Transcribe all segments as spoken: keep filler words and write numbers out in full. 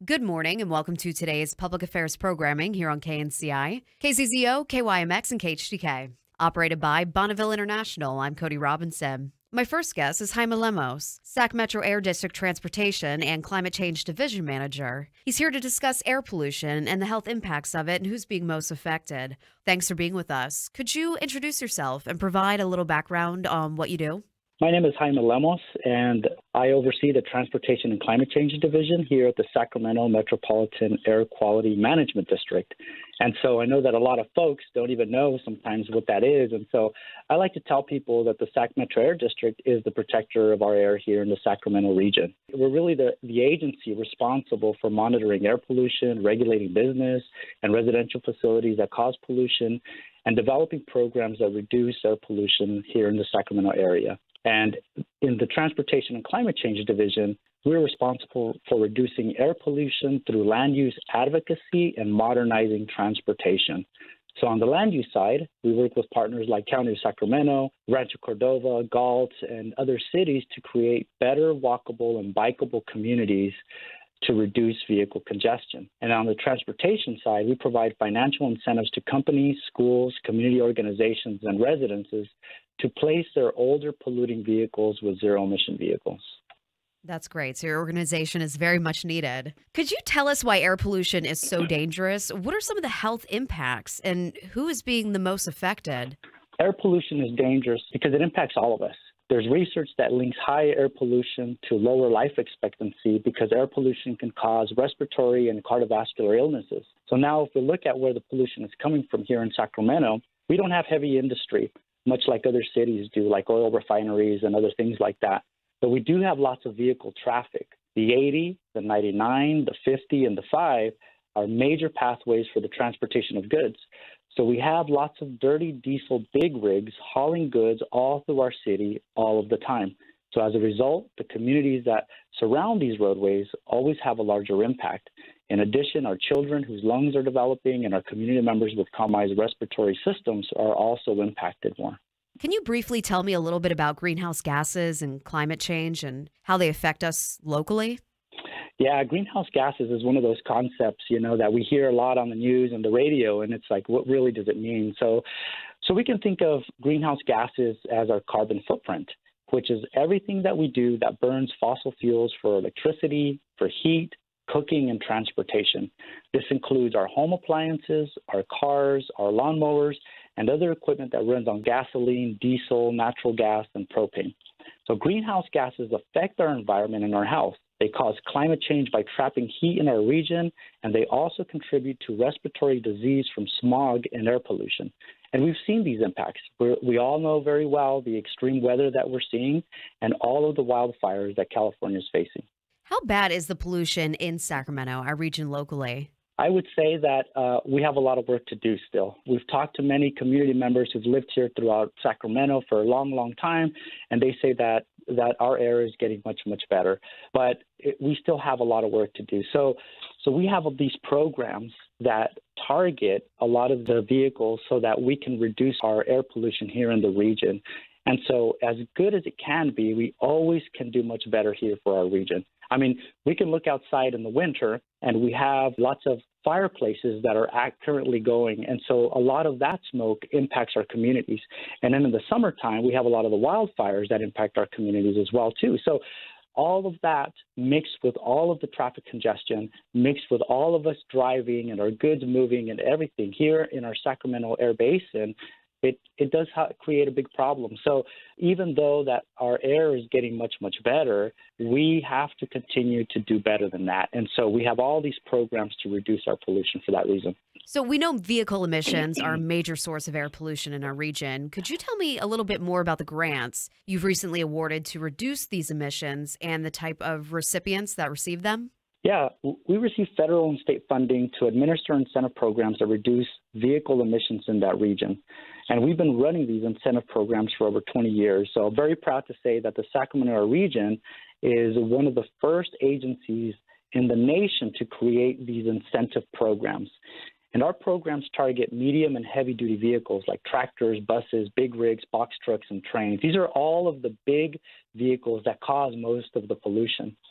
Good morning and welcome to today's public affairs programming here on K N C I, K Z Z O, K Y M X, and K H D K. Operated by Bonneville International, I'm Cody Robinson. My first guest is Jaime Lemus, Sac Metro Air District Transportation and Climate Change Division Manager. He's here to discuss air pollution and the health impacts of it and who's being most affected. Thanks for being with us. Could you introduce yourself and provide a little background on what you do? My name is Jaime Lemus, and I oversee the Transportation and Climate Change Division here at the Sacramento Metropolitan Air Quality Management District. And so I know that a lot of folks don't even know sometimes what that is. And so I like to tell people that the Sac Metro Air District is the protector of our air here in the Sacramento region. We're really the, the agency responsible for monitoring air pollution, regulating business and residential facilities that cause pollution, and developing programs that reduce air pollution here in the Sacramento area. And in the Transportation and Climate Change Division, we're responsible for reducing air pollution through land use advocacy and modernizing transportation. So on the land use side, we work with partners like County of Sacramento, Rancho Cordova, Galt, and other cities to create better walkable and bikeable communities to reduce vehicle congestion. And on the transportation side, we provide financial incentives to companies, schools, community organizations, and residences to place their older polluting vehicles with zero-emission vehicles. That's great. So your organization is very much needed. Could you tell us why air pollution is so dangerous? What are some of the health impacts and who is being the most affected? Air pollution is dangerous because it impacts all of us. There's research that links high air pollution to lower life expectancy because air pollution can cause respiratory and cardiovascular illnesses. So now if we look at where the pollution is coming from here in Sacramento, we don't have heavy industry, much like other cities do, like oil refineries and other things like that. But we do have lots of vehicle traffic. The eighty, the ninety-nine, the fifty, and the five are major pathways for the transportation of goods. So we have lots of dirty diesel big rigs hauling goods all through our city all of the time. So as a result, the communities that surround these roadways always have a larger impact. In addition, our children whose lungs are developing and our community members with compromised respiratory systems are also impacted more. Can you briefly tell me a little bit about greenhouse gases and climate change and how they affect us locally? Yeah, greenhouse gases is one of those concepts, you know, that we hear a lot on the news and the radio, and it's like, what really does it mean? So, so we can think of greenhouse gases as our carbon footprint, which is everything that we do that burns fossil fuels for electricity, for heat, cooking, and transportation. This includes our home appliances, our cars, our lawnmowers, and other equipment that runs on gasoline, diesel, natural gas, and propane. So greenhouse gases affect our environment and our health. They cause climate change by trapping heat in our region, and they also contribute to respiratory disease from smog and air pollution. And we've seen these impacts. We're, we all know very well the extreme weather that we're seeing and all of the wildfires that California is facing. How bad is the pollution in Sacramento, our region locally? I would say that uh, we have a lot of work to do still. We've talked to many community members who've lived here throughout Sacramento for a long, long time, and they say that that our air is getting much, much better. But it, we still have a lot of work to do. So, so we have these programs that target a lot of the vehicles so that we can reduce our air pollution here in the region. And so as good as it can be, we always can do much better here for our region. I mean, we can look outside in the winter and we have lots of fireplaces that are act currently going. And so a lot of that smoke impacts our communities. And then in the summertime, we have a lot of the wildfires that impact our communities as well, too. So all of that mixed with all of the traffic congestion, mixed with all of us driving and our goods moving and everything here in our Sacramento Air Basin, It, it does ha- create a big problem. So even though that our air is getting much, much better, we have to continue to do better than that. And so we have all these programs to reduce our pollution for that reason. So we know vehicle emissions are a major source of air pollution in our region. Could you tell me a little bit more about the grants you've recently awarded to reduce these emissions and the type of recipients that receive them? Yeah, we receive federal and state funding to administer incentive programs that reduce vehicle emissions in that region. And we've been running these incentive programs for over twenty years. So I'm very proud to say that the Sacramento region is one of the first agencies in the nation to create these incentive programs. And our programs target medium and heavy-duty vehicles like tractors, buses, big rigs, box trucks, and trains. These are all of the big vehicles that cause most of the pollution.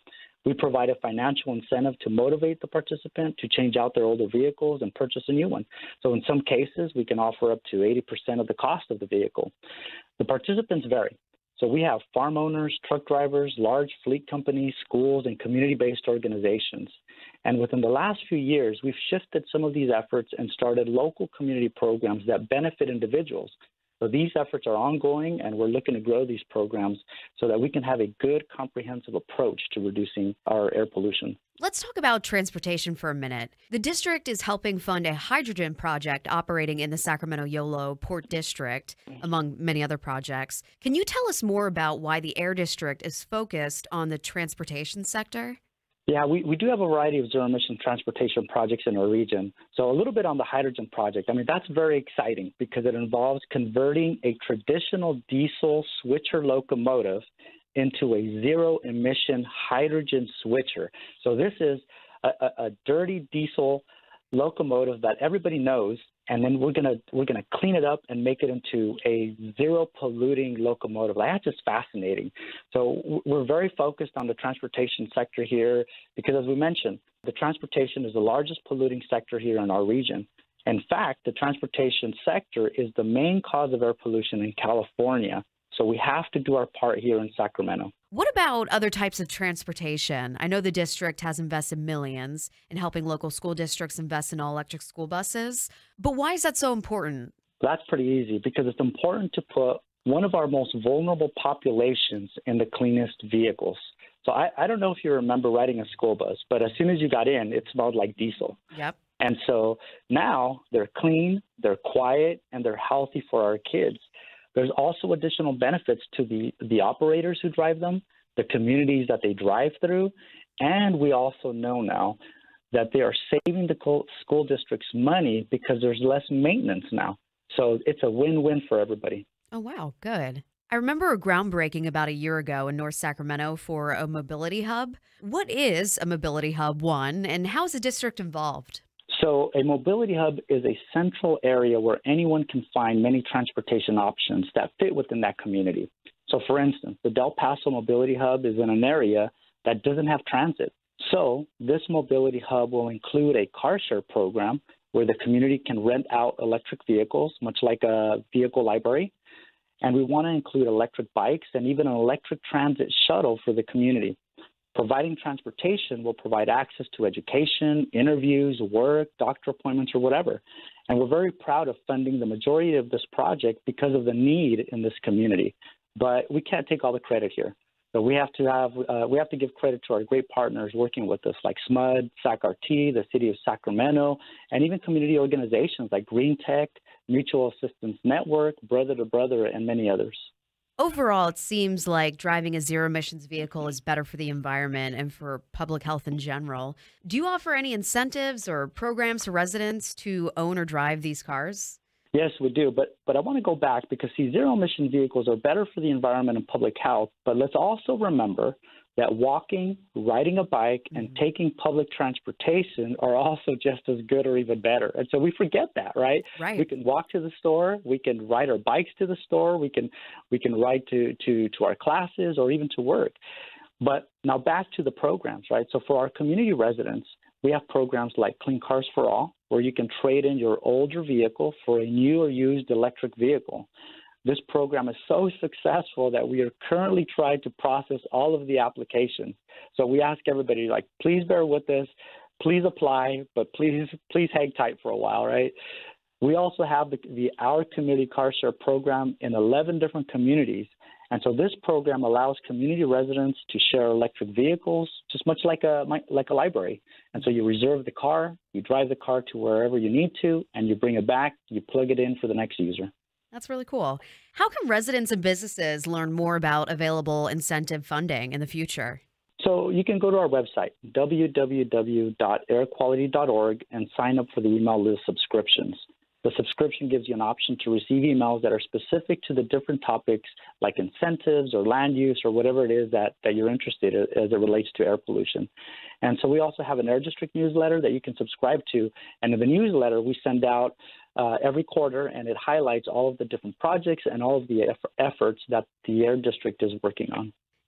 We provide a financial incentive to motivate the participant to change out their older vehicles and purchase a new one. So in some cases, we can offer up to eighty percent of the cost of the vehicle. The participants vary. So we have farm owners, truck drivers, large fleet companies, schools, and community-based organizations. And within the last few years, we've shifted some of these efforts and started local community programs that benefit individuals. So these efforts are ongoing, and we're looking to grow these programs so that we can have a good, comprehensive approach to reducing our air pollution. Let's talk about transportation for a minute. The district is helping fund a hydrogen project operating in the Sacramento-Yolo Port District, among many other projects. Can you tell us more about why the Air District is focused on the transportation sector? Yeah, we, we do have a variety of zero-emission transportation projects in our region. So a little bit on the hydrogen project. I mean, that's very exciting because it involves converting a traditional diesel switcher locomotive into a zero-emission hydrogen switcher. So this is a, a, a dirty diesel locomotive that everybody knows, and then we're gonna we're gonna clean it up and make it into a zero-polluting locomotive. Like, that's just fascinating. So we're very focused on the transportation sector here because, as we mentioned, the transportation is the largest polluting sector here in our region. In fact, the transportation sector is the main cause of air pollution in California. So we have to do our part here in Sacramento. What about other types of transportation? I know the district has invested millions in helping local school districts invest in all-electric school buses, but why is that so important? That's pretty easy because it's important to put one of our most vulnerable populations in the cleanest vehicles. So I, I don't know if you remember riding a school bus, but as soon as you got in, it smelled like diesel. Yep. And so now they're clean, they're quiet, and they're healthy for our kids. There's also additional benefits to the, the operators who drive them, the communities that they drive through, and we also know now that they are saving the school districts money because there's less maintenance now. So it's a win-win for everybody. Oh, wow. Good. I remember a groundbreaking about a year ago in North Sacramento for a mobility hub. What is a mobility hub, one, and how is the district involved? So a mobility hub is a central area where anyone can find many transportation options that fit within that community. So, for instance, the Del Paso Mobility Hub is in an area that doesn't have transit. So this mobility hub will include a car share program where the community can rent out electric vehicles, much like a vehicle library. And we want to include electric bikes and even an electric transit shuttle for the community. Providing transportation will provide access to education, interviews, work, doctor appointments, or whatever. And we're very proud of funding the majority of this project because of the need in this community. But we can't take all the credit here. So we have to have uh, we have to give credit to our great partners working with us, like S M U D, S A C R T, the City of Sacramento, and even community organizations like Green Tech, Mutual Assistance Network, Brother to Brother, and many others. Overall, it seems like driving a zero-emissions vehicle is better for the environment and for public health in general. Do you offer any incentives or programs for residents to own or drive these cars? Yes, we do. But but I want to go back because, see, zero-emission vehicles are better for the environment and public health. But let's also remember that walking, riding a bike, and mm-hmm. taking public transportation are also just as good or even better. And so we forget that, right? Right. We can walk to the store, we can ride our bikes to the store, we can we can ride to, to, to our classes or even to work. But now back to the programs, right? So for our community residents, we have programs like Clean Cars for All, where you can trade in your older vehicle for a new or used electric vehicle. This program is so successful that we are currently trying to process all of the applications. So we ask everybody, like, please bear with us, please apply, but please please hang tight for a while, right? We also have the, the Our Community Car Share program in eleven different communities. And so this program allows community residents to share electric vehicles, just much like a like a library. And so you reserve the car, you drive the car to wherever you need to, and you bring it back, you plug it in for the next user. That's really cool. How can residents and businesses learn more about available incentive funding in the future? So you can go to our website, w w w dot air quality dot org, and sign up for the email list subscriptions. The subscription gives you an option to receive emails that are specific to the different topics like incentives or land use or whatever it is that, that you're interested in as it relates to air pollution. And so we also have an Air District newsletter that you can subscribe to. And in the newsletter, we send out uh, every quarter, and it highlights all of the different projects and all of the eff- efforts that the Air District is working on.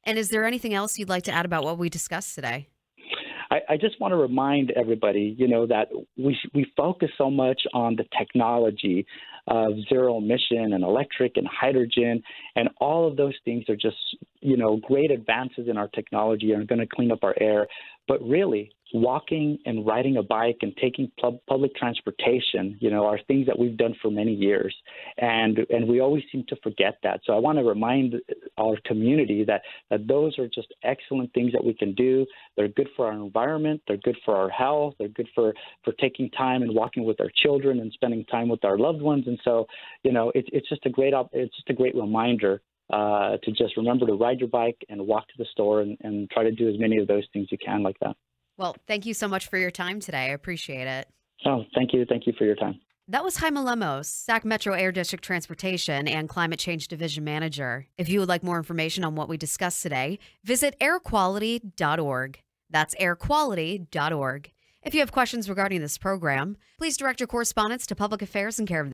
And is there anything else you'd like to add about what we discussed today? I, I just want to remind everybody, you know, that we we focus so much on the technology of zero emission and electric and hydrogen, and all of those things are just, you know, great advances in our technology and are going to clean up our air. But really, walking and riding a bike and taking pub- public transportation, you know, are things that we've done for many years. And and we always seem to forget that. So I want to remind our community that, that those are just excellent things that we can do. They're good for our environment. They're good for our health. They're good for, for taking time and walking with our children and spending time with our loved ones. And so, you know, it, it's just a great op- it's just a great reminder Uh, to just remember to ride your bike and walk to the store and, and try to do as many of those things you can like that. Well, thank you so much for your time today. I appreciate it. Oh, thank you. Thank you for your time. That was Jaime Lemus, Sac Metro Air District Transportation and Climate Change Division Manager. If you would like more information on what we discussed today, visit air quality dot org. That's air quality dot org. If you have questions regarding this program, please direct your correspondence to Public Affairs and Care of